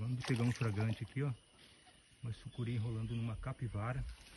Acabamos de pegar um fragante aqui, ó. Uma sucuri enrolando numa capivara.